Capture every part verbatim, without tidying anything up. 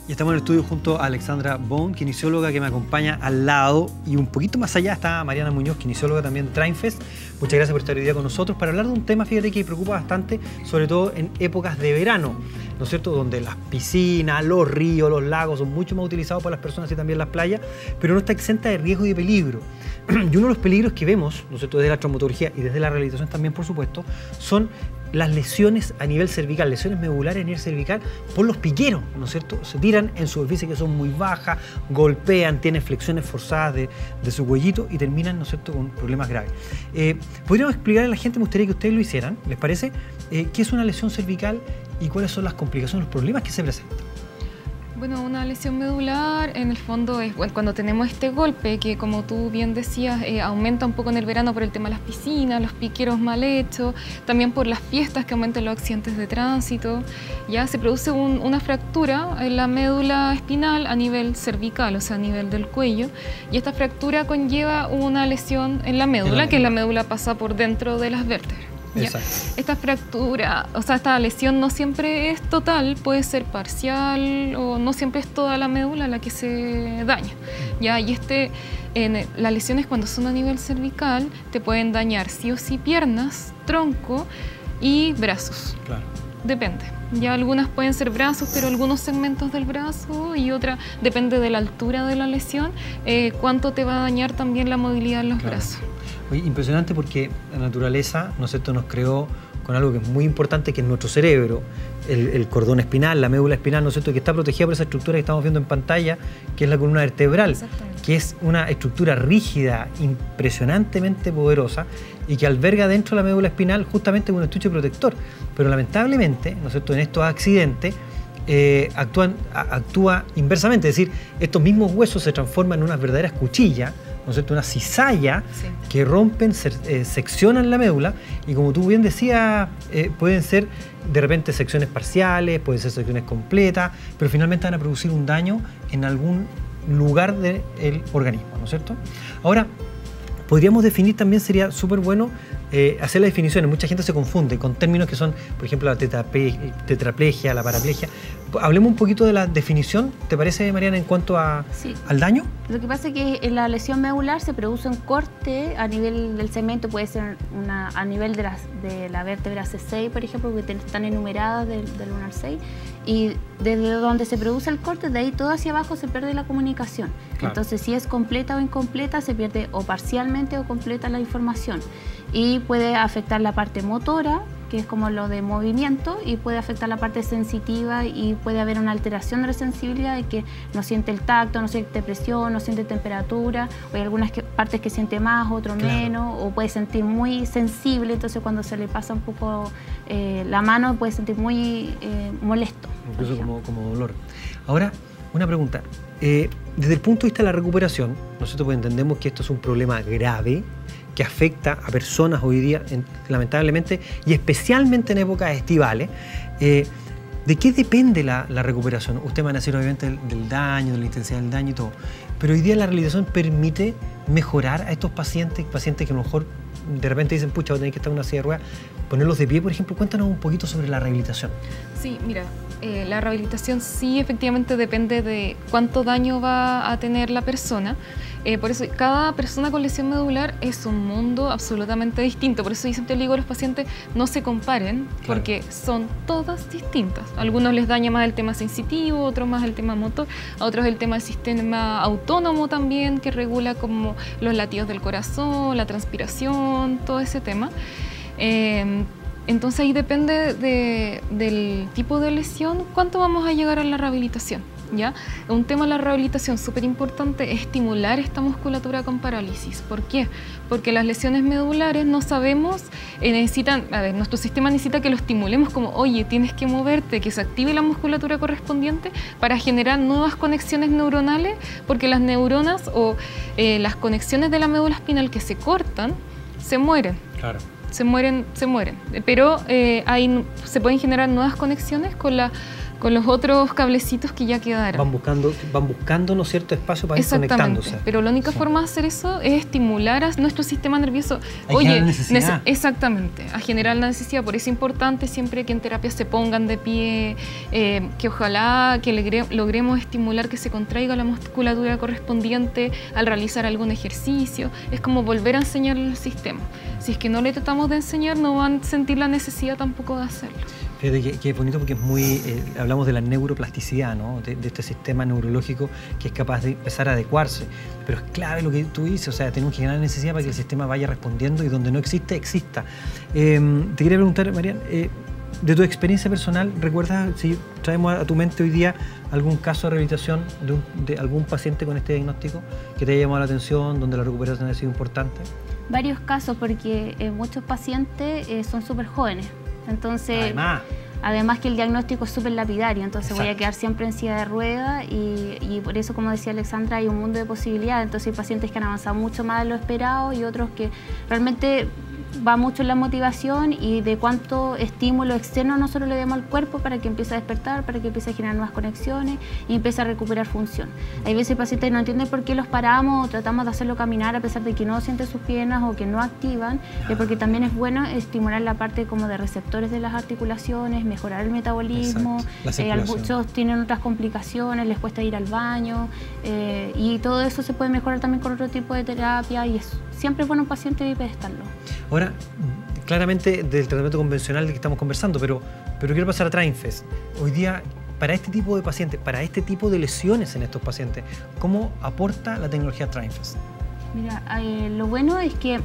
Y estamos en el estudio junto a Alexandra Bone, kinesióloga que me acompaña al lado, y un poquito más allá está Mariana Muñoz, kinesióloga también de Trainfest. Muchas gracias por estar hoy día con nosotros para hablar de un tema, fíjate, que preocupa bastante, sobre todo en épocas de verano, ¿no es cierto?, donde las piscinas, los ríos, los lagos son mucho más utilizados por las personas y también las playas, pero no está exenta de riesgo y de peligro. Y uno de los peligros que vemos, ¿no es cierto?, desde la traumatología y desde la rehabilitación también, por supuesto, son las lesiones a nivel cervical, lesiones medulares a nivel cervical por los piqueros, ¿no es cierto? Se tiran en superficies que son muy bajas, golpean, tienen flexiones forzadas de, de su cuellito y terminan, ¿no es cierto?, con problemas graves. Eh, ¿Podríamos explicar a la gente? Me gustaría que ustedes lo hicieran, ¿les parece? Eh, ¿Qué es una lesión cervical y cuáles son las complicaciones, los problemas que se presentan? Bueno, una lesión medular en el fondo es bueno, cuando tenemos este golpe que, como tú bien decías, eh, aumenta un poco en el verano por el tema de las piscinas, los piqueros mal hechos, también por las fiestas que aumentan los accidentes de tránsito. Ya se produce un, una fractura en la médula espinal a nivel cervical, o sea, a nivel del cuello, y esta fractura conlleva una lesión en la médula, que la médula pasa por dentro de las vértebras. ¿Ya? Esta fractura, o sea, esta lesión no siempre es total, puede ser parcial o no siempre es toda la médula la que se daña. ¿Ya? Y este, en, las lesiones cuando son a nivel cervical te pueden dañar sí o sí piernas, tronco y brazos. Claro. Depende. Ya algunas pueden ser brazos, pero algunos segmentos del brazo, y otra, depende de la altura de la lesión, eh, cuánto te va a dañar también la movilidad en los claro. brazos. Oye, impresionante, porque la naturaleza, ¿no es cierto?, nos creó con algo que es muy importante, que es nuestro cerebro, el, el cordón espinal, la médula espinal, ¿no es cierto?, que está protegida por esa estructura que estamos viendo en pantalla, que es la columna vertebral, que es una estructura rígida, impresionantemente poderosa, y que alberga dentro de la médula espinal justamente un estuche protector. Pero lamentablemente, ¿no es cierto?, en estos accidentes eh, actúan, a, actúa inversamente, es decir, estos mismos huesos se transforman en unas verdaderas cuchillas, ¿no es cierto?, una cizalla, sí, que rompen, se, eh, seccionan la médula, y como tú bien decías, eh, pueden ser de repente secciones parciales, pueden ser secciones completas, pero finalmente van a producir un daño en algún lugar del organismo, ¿no es cierto? Ahora, podríamos definir también, sería súper bueno eh, hacer las definiciones. Mucha gente se confunde con términos que son, por ejemplo, la tetraplegia, la paraplegia. Hablemos un poquito de la definición, ¿te parece, Mariana, en cuanto a, sí, al daño? Lo que pasa es que en la lesión medular se produce un corte a nivel del segmento, puede ser una, a nivel de la, de la vértebra C seis, por ejemplo, que están enumeradas del, del uno al seis, y desde donde se produce el corte, de ahí todo hacia abajo se pierde la comunicación. Claro. Entonces, si es completa o incompleta, se pierde o parcialmente o completa la información, y puede afectar la parte motora, que es como lo de movimiento, y puede afectar la parte sensitiva, y puede haber una alteración de la sensibilidad, de que no siente el tacto, no siente presión, no siente temperatura, o hay algunas que, partes que siente más, otras claro. menos, o puede sentir muy sensible, entonces cuando se le pasa un poco eh, la mano puede sentir muy eh, molesto. Incluso como, como dolor. Ahora, una pregunta. Eh, desde el punto de vista de la recuperación, nosotros pues entendemos que esto es un problema grave, que afecta a personas hoy día, en, lamentablemente, y especialmente en épocas estivales. Eh, ¿De qué depende la, la recuperación? Usted va a decir, obviamente, del, del daño, de la intensidad del daño y todo, pero hoy día la rehabilitación permite mejorar a estos pacientes, pacientes que a lo mejor de repente dicen, pucha, voy a tener que estar en una silla de ruedas, ponerlos de pie, por ejemplo. Cuéntanos un poquito sobre la rehabilitación. Sí, mira, eh, la rehabilitación sí efectivamente depende de cuánto daño va a tener la persona. Eh, por eso cada persona con lesión medular es un mundo absolutamente distinto. Por eso yo siempre le digo a los pacientes, no se comparen, claro, porque son todas distintas. A algunos les daña más el tema sensitivo, a otros más el tema motor, a otros el tema del sistema autónomo también, que regula como los latidos del corazón, la transpiración, todo ese tema. Eh, entonces ahí depende de, del tipo de lesión, cuánto vamos a llegar a la rehabilitación. ¿Ya? Un tema de la rehabilitación súper importante es estimular esta musculatura con parálisis. ¿Por qué? Porque las lesiones medulares no sabemos, eh, necesitan, a ver, nuestro sistema necesita que lo estimulemos como, oye, tienes que moverte, que se active la musculatura correspondiente para generar nuevas conexiones neuronales, porque las neuronas o eh, las conexiones de la médula espinal que se cortan, se mueren. Claro. Se mueren, se mueren. Pero eh, hay, se pueden generar nuevas conexiones con la con los otros cablecitos que ya quedaron. Van buscando, van buscando, ¿no es cierto?, espacio para ir conectándose. Pero la única sí. forma de hacer eso es estimular a nuestro sistema nervioso. Hay Oye, necesidad. Exactamente, a generar la necesidad. Por eso es importante siempre que en terapia se pongan de pie, eh, que ojalá que logre, logremos estimular que se contraiga la musculatura correspondiente al realizar algún ejercicio. Es como volver a enseñarle al sistema. Si es que no le tratamos de enseñar, no van a sentir la necesidad tampoco de hacerlo. Fíjate que, que es bonito porque es muy, eh, hablamos de la neuroplasticidad, ¿no? de, de este sistema neurológico que es capaz de empezar a adecuarse. Pero es clave lo que tú dices, o sea, tenemos que generar necesidad para que el sistema vaya respondiendo y donde no existe, exista. Eh, te quería preguntar, Marian, eh, de tu experiencia personal, ¿recuerdas si traemos a tu mente hoy día algún caso de rehabilitación de, un, de algún paciente con este diagnóstico que te haya llamado la atención, donde la recuperación ha sido importante? Varios casos, porque eh, muchos pacientes eh, son súper jóvenes. Entonces, además, además que el diagnóstico es súper lapidario, entonces exacto. voy a quedar siempre en silla de ruedas y, y por eso, como decía Alexandra, hay un mundo de posibilidades. Entonces hay pacientes que han avanzado mucho más de lo esperado y otros que realmente va mucho en la motivación y de cuánto estímulo externo nosotros le demos al cuerpo para que empiece a despertar, para que empiece a generar nuevas conexiones y empiece a recuperar función. Hay veces el paciente no entiende por qué los paramos o tratamos de hacerlo caminar a pesar de que no siente sus piernas o que no activan, y porque también es bueno estimular la parte como de receptores de las articulaciones, mejorar el metabolismo. Eh, muchos tienen otras complicaciones, les cuesta ir al baño eh, y todo eso se puede mejorar también con otro tipo de terapia y es siempre es bueno un paciente bipedestarlo. Ahora, claramente del tratamiento convencional del que estamos conversando, pero, pero quiero pasar a TrineFest. Hoy día, para este tipo de pacientes, para este tipo de lesiones en estos pacientes, ¿cómo aporta la tecnología TrineFest? Mira, eh, lo bueno es que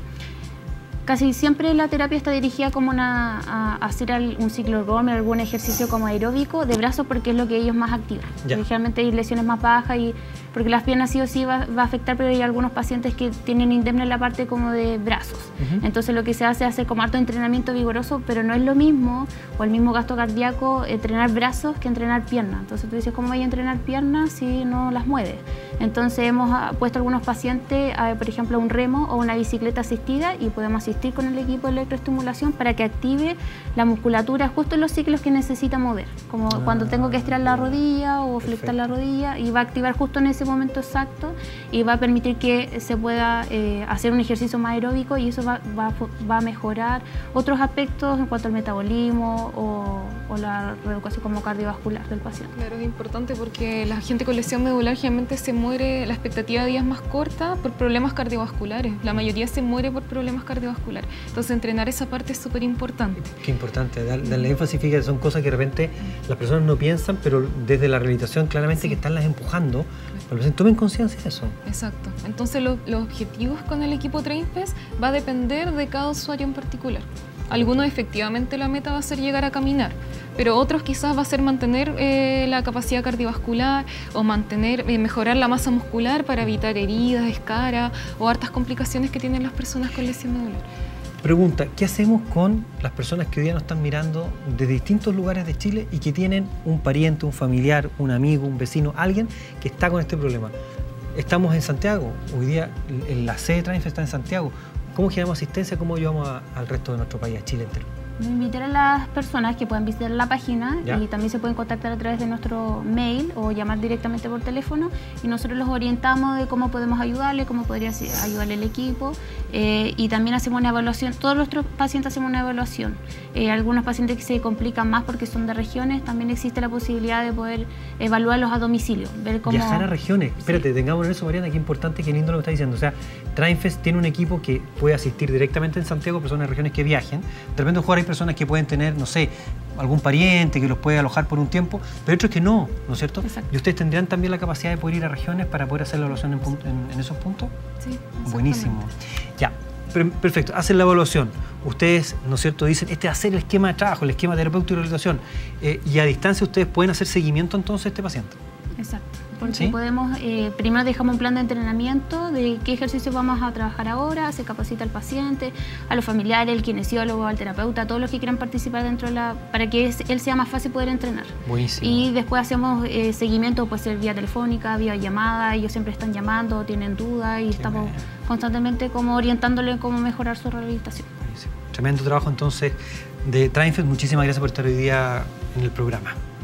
casi siempre la terapia está dirigida como una, a, a hacer un ciclorromio, algún ejercicio como aeróbico de brazos porque es lo que ellos más activan. Generalmente hay lesiones más bajas y porque las piernas sí o sí va, va a afectar, pero hay algunos pacientes que tienen indemne la parte como de brazos. Uh-huh. Entonces lo que se hace es hacer como harto entrenamiento vigoroso, pero no es lo mismo, o el mismo gasto cardíaco, entrenar brazos que entrenar piernas. Entonces tú dices, ¿cómo voy a entrenar piernas si no las mueves? Entonces hemos puesto a algunos pacientes, a, por ejemplo, un remo o una bicicleta asistida y podemos asistir con el equipo de electroestimulación para que active la musculatura justo en los ciclos que necesita mover, como ah, cuando tengo que estirar la rodilla o flectar la rodilla, y va a activar justo en ese momento exacto y va a permitir que se pueda eh, hacer un ejercicio más aeróbico, y eso va, va, va a mejorar otros aspectos en cuanto al metabolismo o, o la reeducación como cardiovascular del paciente. Claro, es importante porque la gente con lesión medular generalmente se muere, la expectativa de vida es más corta por problemas cardiovasculares. La mayoría se muere por problemas cardiovasculares. Entonces entrenar esa parte es súper importante. Qué importante, darle, darle énfasis, fíjate, son cosas que de repente las personas no piensan, pero desde la rehabilitación claramente sí. que están las empujando. Claro. Tomen conciencia de eso. Exacto. Entonces lo, los objetivos con el equipo TrineFest va a depender de cada usuario en particular. Algunos efectivamente la meta va a ser llegar a caminar, pero otros quizás va a ser mantener eh, la capacidad cardiovascular o mantener, eh, mejorar la masa muscular para evitar heridas, escaras o hartas complicaciones que tienen las personas con lesión medular. Pregunta, ¿qué hacemos con las personas que hoy día nos están mirando de distintos lugares de Chile y que tienen un pariente, un familiar, un amigo, un vecino, alguien que está con este problema? Estamos en Santiago, hoy día la sede de TrineFest está en Santiago. ¿Cómo generamos asistencia? ¿Cómo ayudamos a, al resto de nuestro país, a Chile entero? Invitar a las personas que puedan visitar la página ¿Ya? y también se pueden contactar a través de nuestro mail o llamar directamente por teléfono, y nosotros los orientamos de cómo podemos ayudarle, cómo podría ayudarle el equipo, eh, y también hacemos una evaluación. Todos nuestros pacientes hacemos una evaluación. Eh, algunos pacientes que se complican más porque son de regiones, también existe la posibilidad de poder evaluarlos a domicilio, ver cómo... Viajar a regiones. Sí. Espérate, tengamos en eso, Mariana, qué importante, qué lindo lo que está diciendo. O sea, TrineFest tiene un equipo que puede asistir directamente en Santiago, personas de regiones que viajen. De repente, jugar hay personas que pueden tener, no sé, algún pariente que los puede alojar por un tiempo, pero otros que no, ¿no es cierto? Exacto. ¿Y ustedes tendrían también la capacidad de poder ir a regiones para poder hacer la evaluación en, en, en esos puntos? Sí, buenísimo. Ya, perfecto, hacen la evaluación. Ustedes, ¿no es cierto?, dicen, este va a ser el esquema de trabajo, el esquema terapéutico y rehabilitación. Eh, y a distancia ustedes pueden hacer seguimiento entonces a este paciente. Exacto. Porque ¿Sí? podemos, eh, primero dejamos un plan de entrenamiento de qué ejercicios vamos a trabajar ahora, se capacita al paciente, a los familiares, el kinesiólogo, al terapeuta, a todos los que quieran participar dentro de la, para que es, él sea más fácil poder entrenar. Buenísimo. Y después hacemos eh, seguimiento, puede ser vía telefónica, vía llamada, ellos siempre están llamando, tienen dudas y qué estamos bien. constantemente como orientándole cómo mejorar su rehabilitación. Buenísimo. Tremendo trabajo entonces de TrineFest. Muchísimas gracias por estar hoy día en el programa.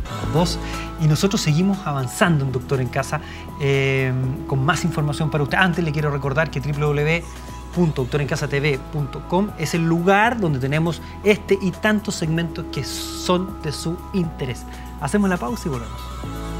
Los dos. Y nosotros seguimos avanzando en Doctor en Casa eh, con más información para usted. Antes le quiero recordar que doble u doble u doble u punto doctor en casa t v punto com es el lugar donde tenemos este y tantos segmentos que son de su interés. Hacemos la pausa y volvemos.